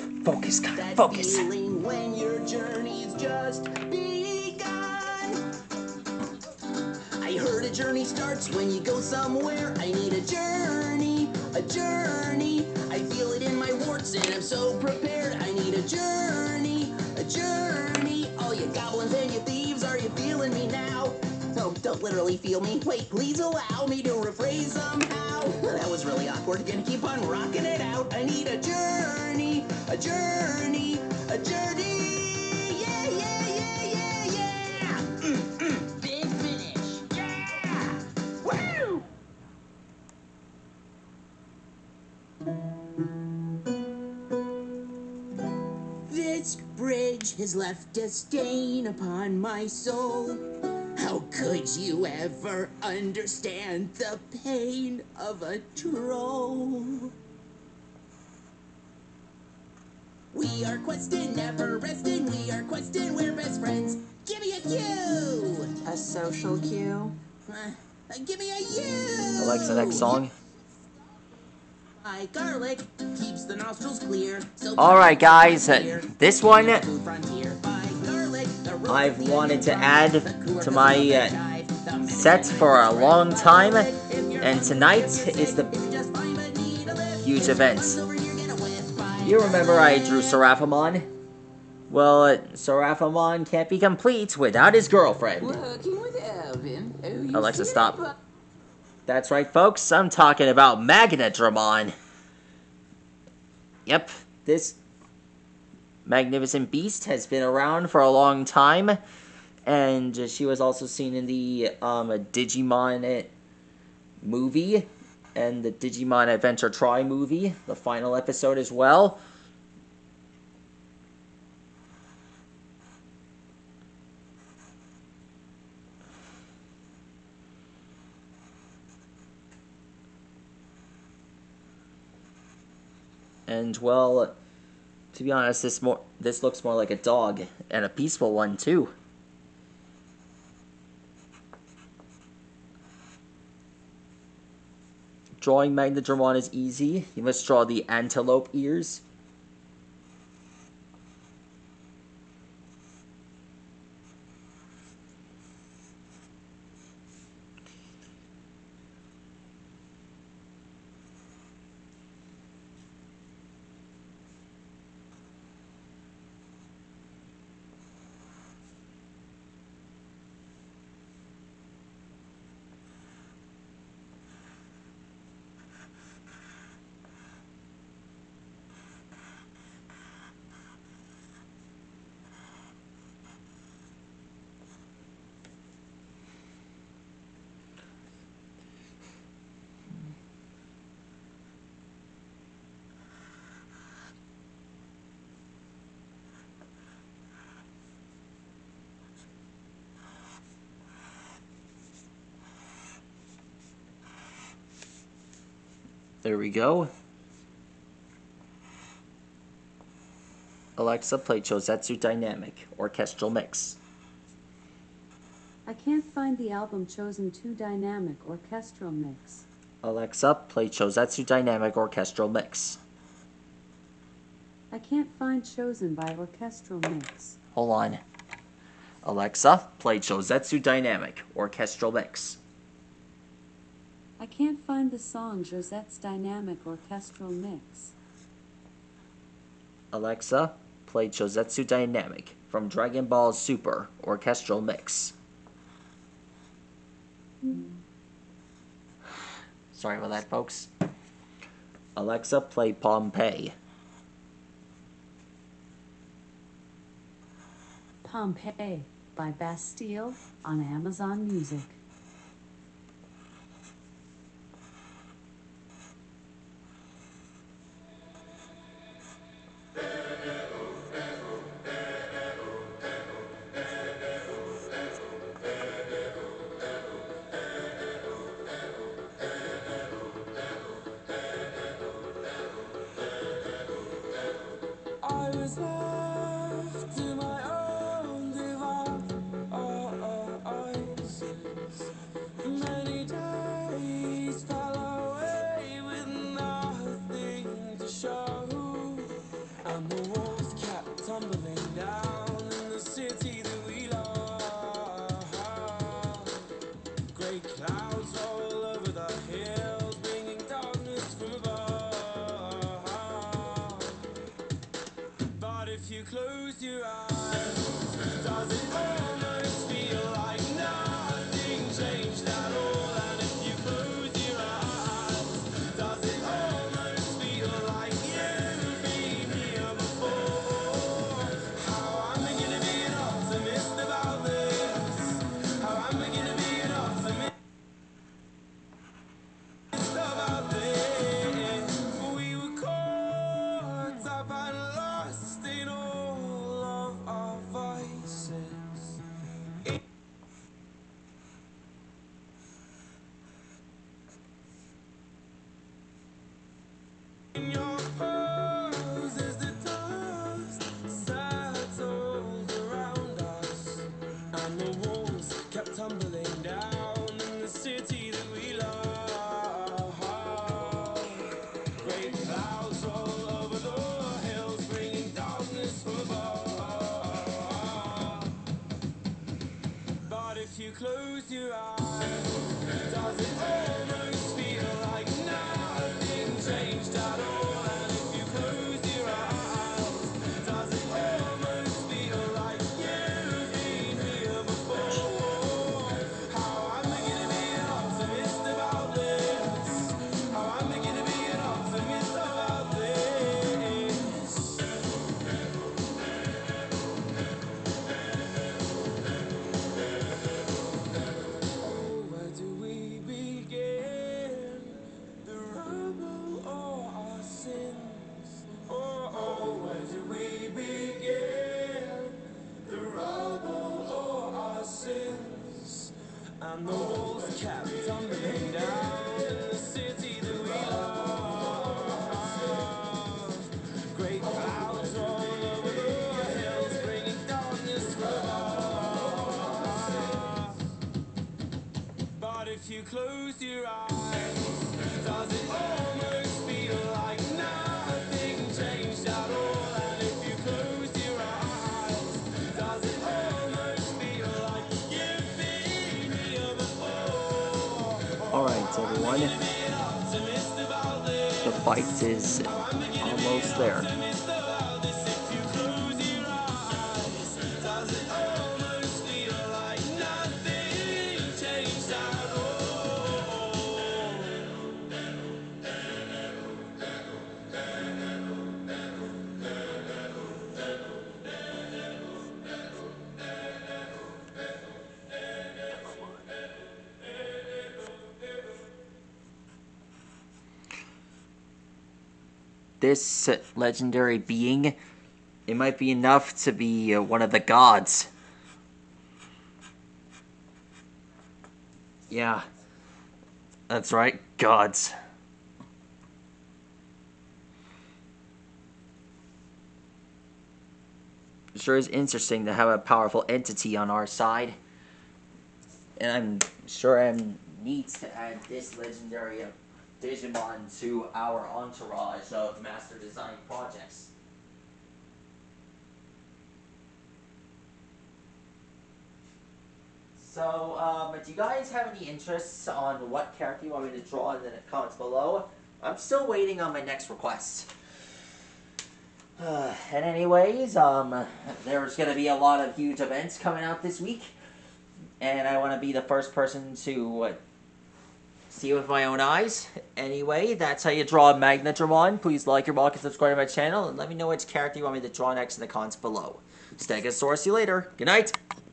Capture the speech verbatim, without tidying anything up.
Focus, God, that focus. feeling when your journey's just begun. I heard a journey starts when you go somewhere. I need a journey, a journey. I feel it in my warts and I'm so prepared. I need a journey, a journey. All you goblins and you thieves, are you feeling me now? No, don't literally feel me. Wait, please allow me to rephrase somehow. That was really awkward. Gonna keep on rocking it out. I need a journey, a journey, a journey. Yeah, yeah, yeah, yeah, yeah. Mm, mm. Big finish. Yeah. Woo! This bridge has left a stain upon my soul. How could you ever understand the pain of a troll? We are questing, never resting. We are questing, we're best friends. Give me a cue! A social cue? Uh, uh, give me a U! Alexa, next song. My garlic keeps the nostrils clear. So Alright, guys, uh, this one I've I've wanted to add to my uh, sets for a long time, and tonight is the huge event. You remember I drew Seraphamon? Well, uh, Seraphamon can't be complete without his girlfriend. Working with Elvin. Oh, you Alexa, see stop. that? That's right, folks, I'm talking about Magnadramon. Yep, this magnificent beast has been around for a long time, and she was also seen in the um, Digimon movie, and the Digimon Adventure Try movie, the final episode as well. And, well, to be honest, this more this looks more like a dog, and a peaceful one, too. Drawing Magnadramon is easy. You must draw the antelope ears. There we go. Alexa, play Chosetsu Dynamic Orchestral Mix. I can't find the album Chosen two Dynamic Orchestral Mix. Alexa, play Chosetsu Dynamic Orchestral Mix. I can't find Chosen by Orchestral Mix. Hold on. Alexa, play Chosetsu Dynamic Orchestral Mix. I can't find the song Josette's Dynamic Orchestral Mix. Alexa, play Chosetsu Dynamic from Dragon Ball Super Orchestral Mix. Sorry about that, folks. Alexa, play Pompeii. Pompeii by Bastille on Amazon Music. I was left to my own devices. Many days fell away with nothing to show. I'm if you close your eyes, does it almost feel like nothing changed at all? And if you close your eyes, does it almost feel like you've been here before? How am I gonna be an optimist about this? How am I gonna be an optimist about this? We were caught up and lost in all of our vices. In your pose as the dust settled around us, and the walls kept tumbling down in the city that we love. Great clouds roll over the hills, bringing darkness from above. But if you close your eyes, does it almost feel like nothing changed at all? And if you close your eyes, does it almost feel like you've been here before? How am I gonna be an optimist about this? How am I gonna be an optimist about this? Oh, where do we begin? The rubble or our sins? Oh, oh, where do we begin? The rubble or our sins? And the walls kept tumbling down in the city that we love. Great clouds roll over the hills, bringing darkness from above. But if you close your eyes, does it almost feel like nothing changed at all? And if you close your eyes, does it almost feel like you've been here before? Alright, everyone. Be an optimist about this. The fight is almost there. Optimist about this. If you close your eyes, does it almost feel like nothing changed at all? This legendary being, it might be enough to be uh, one of the gods. Yeah, that's right, gods. It sure is interesting to have a powerful entity on our side. And I'm sure I'm neat to add this legendary uh, digimon to our entourage of master design projects. So, um, do you guys have any interests on what character you want me to draw in the comments below? I'm still waiting on my next request. Uh, and anyways, um, there's going to be a lot of huge events coming out this week. And I want to be the first person to uh, see it with my own eyes. Anyway, that's how you draw a magnadramon. Please like, your and subscribe to my channel, and let me know which character you want me to draw next in the comments below. Stegosaurus, see you later. Good night.